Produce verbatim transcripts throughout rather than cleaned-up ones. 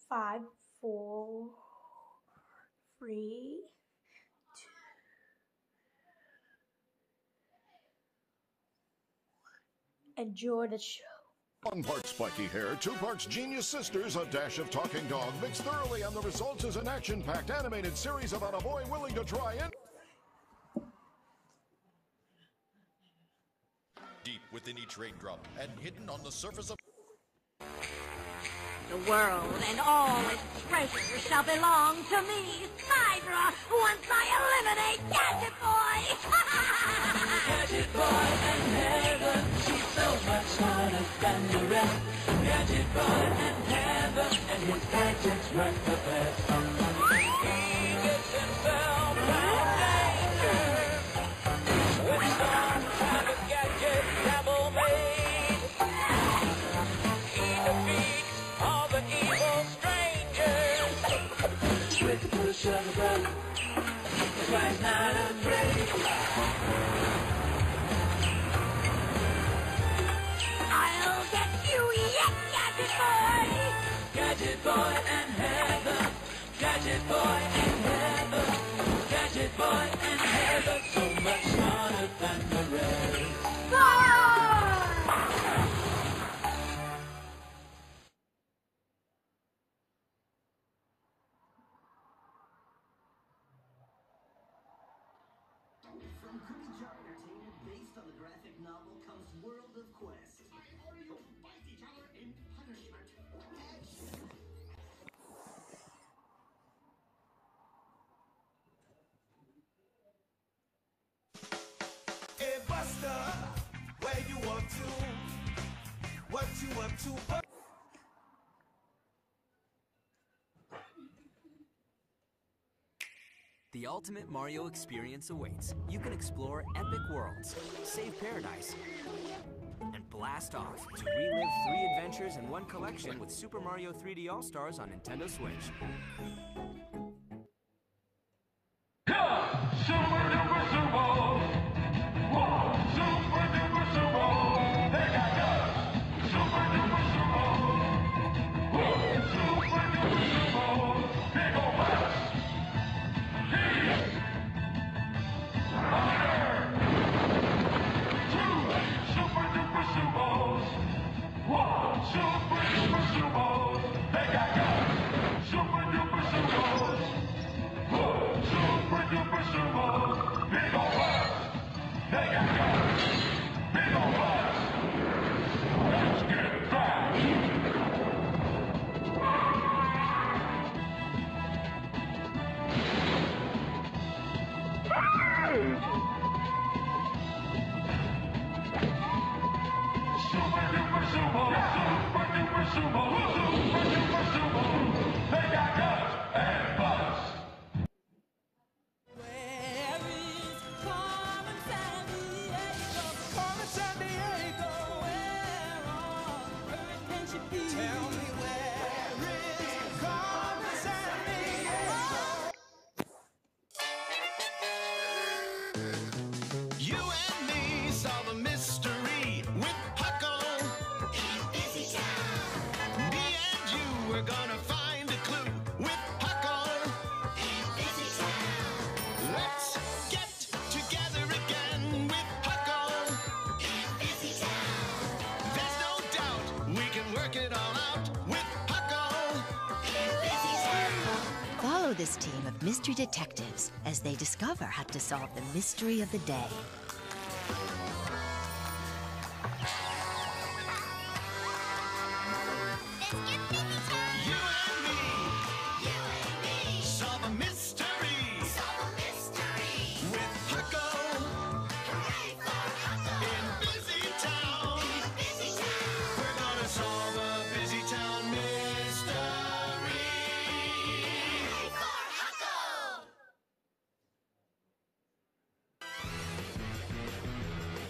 Five, four, three, two. Enjoy the show. One part spiky hair, two parts Genius Sisters, a dash of talking dog, mixed thoroughly, and the result is an action-packed animated series about a boy willing to try it. Deep within each raindrop and hidden on the surface of the world and all its treasures shall belong to me, Hydra, once I eliminate Gadget Boy! Gadget Boy and Heather, she's so much smarter than the rest. Gadget Boy and Heather, and his gadgets work the best. He gets himself out of danger. With some kind of gadget devil made. He defeats all the evil strangers. With the push of a button, that's why he's not afraid. I'll get you yet, Gadget Boy! Gadget Boy and Heather, Gadget Boy and Heather, Gadget Boy and Heather, so much smarter than the rest. From Cookie Jar Entertainment, based on the graphic novel, comes World of Quest. Oreo fight each other in punishment. Action! Hey Buster, where you up to? What you up to? The ultimate Mario experience awaits. You can explore epic worlds, save paradise, and blast off to relive three adventures in one collection with Super Mario three D All-Stars on Nintendo Switch. Super Duper Sumo! Whoa! Super Duper Sumo! They got guts! Super Duper Sumo! Whoa! Super Duper Sumo! Big ol' butts! He's under! Two Super Duper Sumos! One Super Duper Sumo! They got guts! Super Duper Sumos! One Super Duper Sumo! Big ol' butts! They got guts! Big ol' butts! Let's get back! Super Duper Sumo! Super Duper Sumo! Super Duper Sumo! They got guts and butts! Where is Carmen Sandiego? Carmen Sandiego, where on earth can she be? Tell me where is Carmen Sandiego? You and me solve a mystery with Huckle in Busy Town. Me and you are gonna find a clue with Huckle in Busy Town. Let's get together again with Huckle in Busy Town. There's no doubt we can work it all out with Huckle in Busy Town. Follow this team of mystery detectives as they discover how to solve the mystery of the day. You and me, you and me, solve a mystery, solve a mystery with Huckle. Hooray for Huckle! In Busy Town, in Busy Town, we're gonna solve a Busy Town mystery. Hooray for Huckle!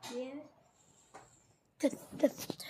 Yeah. The, the